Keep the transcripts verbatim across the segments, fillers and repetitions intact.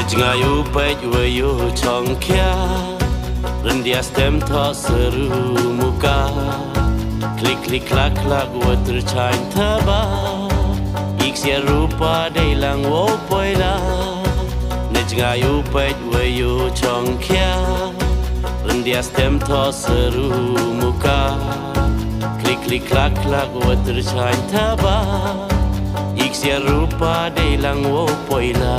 Ngayu baik wayu congkia rendia stem tak seru muka klik klik klak klak wa tercain taba iksia rupa dailang wo poila ngayu baik wayu congkia rendia stem tak seru muka klik klik klak klak wa tercain taba iksia rupa dailang wo poila.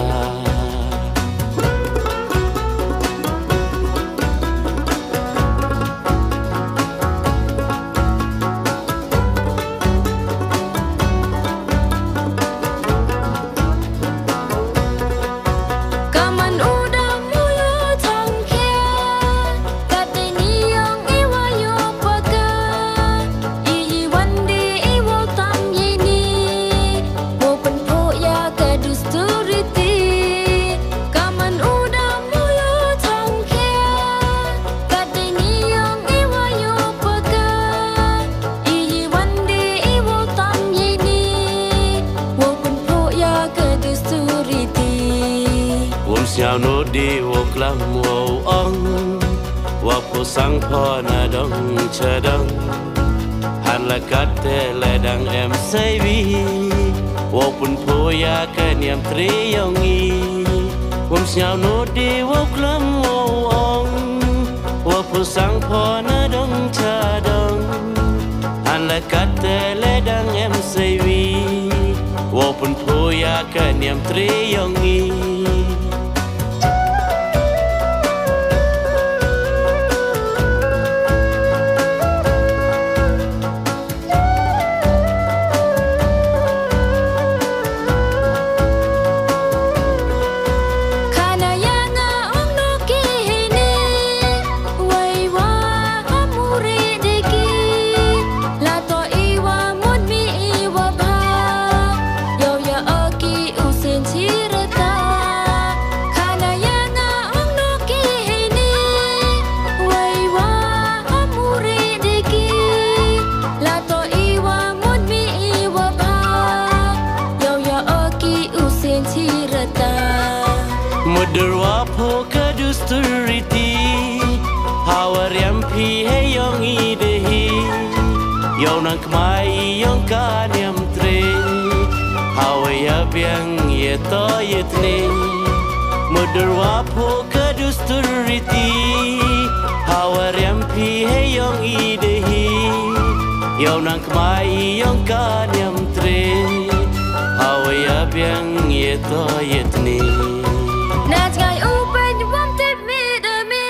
Nhau nô đi vô lam vô ong vô po sang po na dong cha dong han la kat te le dang em say vi vô pun po ya ka niam tri yong i vô nhau nô đi vô lam vô ong vô po sang po na dong cha dong han la kat te le dang em say vi vô pun po ya ka niam tri yong i. Derwa po kadus turiti hawar yang pi he yong idehi yong nang kmai yong kan yam tre hawaya biang ye to yetne derwa po kadus turiti hawar yang pi he yong idehi yong nang kmai yong kan yam tre hawaya biang ye to yetne. Let's go open you wanted me to me.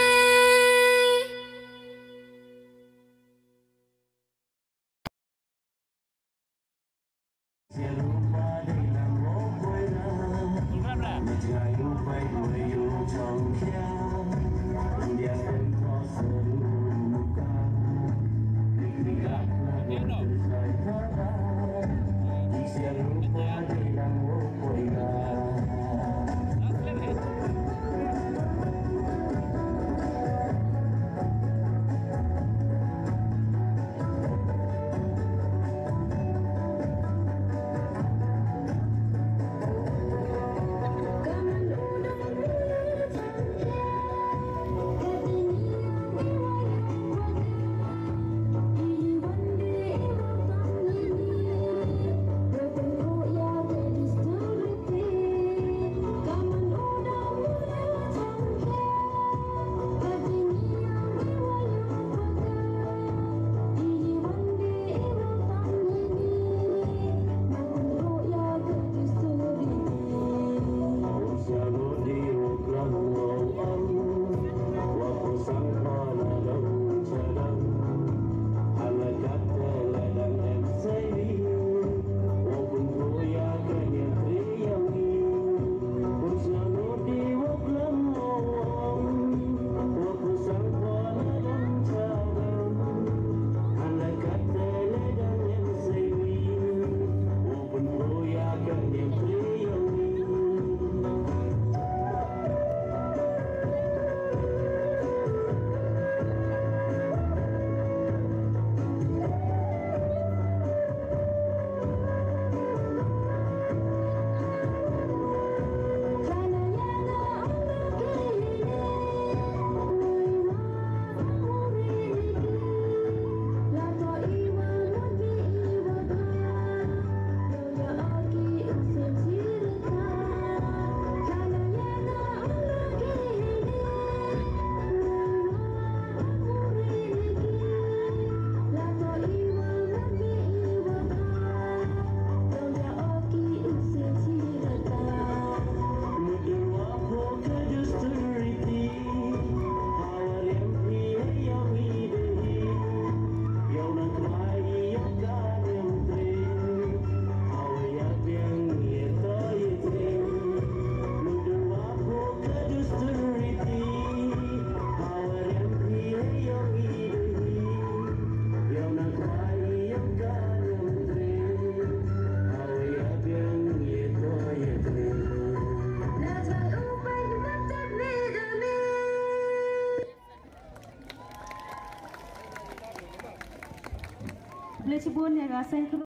Cibun yang rasain